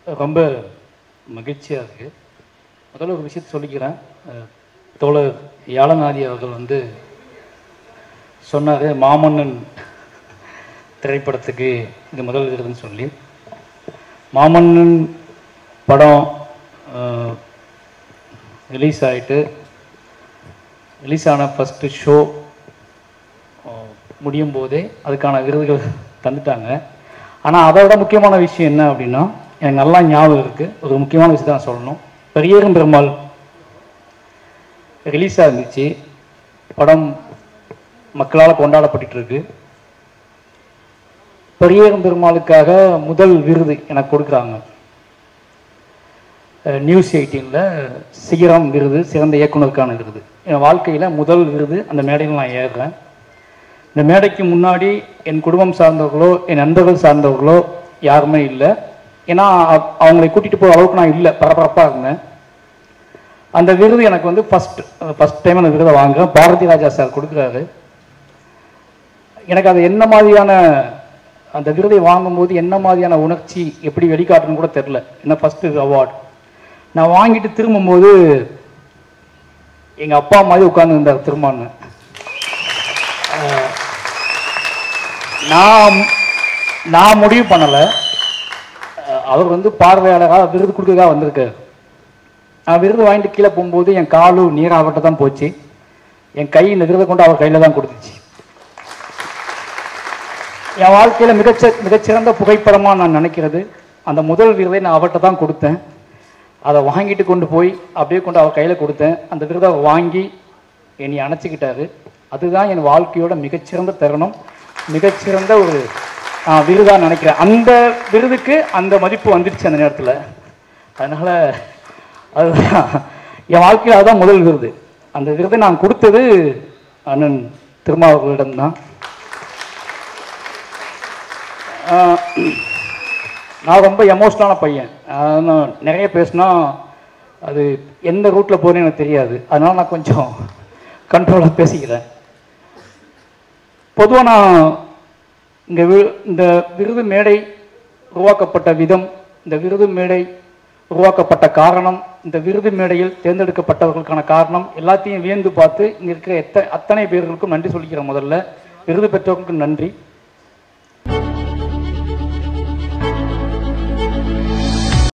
ரொம்ப மகிழ்ச்சியாக இருக்குது. முதல்ல ஒரு விஷயத்தை சொல்லிக்கிறேன். தோழர் யாழநாதி அவர்கள் சொன்னார், மாமன்னன் திரைப்படத்துக்கு இது முதல் விருதுன்னு சொல்லி. மாமன்னன் படம் ரிலீஸ் ஆன ஃபஸ்ட்டு ஷோ முடியும் போதே அதுக்கான விருதுகள் தந்துட்டாங்க. ஆனால் அதை விட முக்கியமான விஷயம் என்ன அப்படின்னா, எனக்கு நல்லா ஞாபகம் இருக்குது. ஒரு முக்கியமான விஷயத்தை நான் சொல்லணும். பெரியரும் பெருமாள் ரிலீஸ் ஆகிருந்துச்சு. படம் மக்களால் கொண்டாடப்பட்டு இருக்கு. பெரியரும் பெருமாளுக்காக முதல் விருது எனக்கு கொடுக்குறாங்க. நியூஸ் 18ல் சிகரம் விருது, சிறந்த இயக்குனருக்கான விருது. என் வாழ்க்கையில் முதல் விருது. அந்த மேடையில் நான் ஏறுறேன். இந்த மேடைக்கு முன்னாடி என் குடும்பம் சார்ந்தவர்களோ என் நண்பர்கள் சார்ந்தவர்களோ யாருமே இல்லை. ஏன்னா அவங்களை கூட்டிகிட்டு போகிற அளவுக்கு நான் இல்லை, பரபரப்பாக இருந்தேன். அந்த விருது எனக்கு ஃபஸ்ட் டைம் அந்த விருதை வாங்குறேன். பாரதி ராஜா சார் கொடுக்குறாரு. எனக்கு அது என்ன மாதிரியான, அந்த விருதை வாங்கும்போது என்ன மாதிரியான உணர்ச்சி எப்படி வெளிக்காட்டுன்னு கூட தெரில. என்ன ஃபஸ்ட்டு அவார்டு நான் வாங்கிட்டு திரும்பும்போது எங்கள் அப்பா மாதிரி உட்கார்ந்துருந்தார் திரும்பான்னு. நான் முடிவு பண்ணலை. அவர் பார்வையாளராக விருது கொடுக்கறதா வந்திருக்காரு. நான் விருது வாங்கிட்டு கீழே போகும்போது என் காலும் நீராவட்ட தான் போச்சு. என் கை இந்த விருதை கொண்டு அவர் கையில் தான் கொடுத்துச்சு. என் வாழ்க்கையில் மிகச்சிறந்த புகைப்படமாக நான் நினைக்கிறது அந்த முதல் விருதை நான் அவர்கிட்ட தான் கொடுத்தேன். அதை வாங்கிட்டு கொண்டு போய் அப்படியே கொண்டு அவர் கையில் கொடுத்தேன். அந்த விருதை வாங்கி என்னை அணைச்சிக்கிட்டாரு. அதுதான் என் வாழ்க்கையோட மிகச்சிறந்த தருணம், மிகச்சிறந்த ஒரு விருதாக நினைக்கிறேன். அந்த விருதுக்கு அந்த மதிப்பு வந்துடுச்சு அந்த நேரத்தில். அதனால் அதுதான் என் வாழ்க்கையில் அதுதான் முதல் விருது. அந்த விருதை நான் கொடுத்தது அண்ணன் திருமாவர்களிடம்தான். நான் ரொம்ப எமோஷ்னலான பையன். நான் நிறைய பேசினா அது எந்த ரூட்டில் போகிறேன்னு எனக்கு தெரியாது. அதனால் நான் கொஞ்சம் கண்ட்ரோலாக பேசிக்கிறேன். பொதுவாக நான் இந்த விருது மேடை உருவாக்கப்பட்ட விதம், இந்த விருது மேடை உருவாக்கப்பட்ட காரணம், இந்த விருது மேடையில் தேர்ந்தெடுக்கப்பட்டவர்களுக்கான காரணம் எல்லாத்தையும் வியந்து பார்த்து இங்கே இருக்கிற அத்தனை பேர்களுக்கும் நன்றி சொல்லிக்கிறேன். முதல்ல விருது பெற்றவர்களுக்கு நன்றி.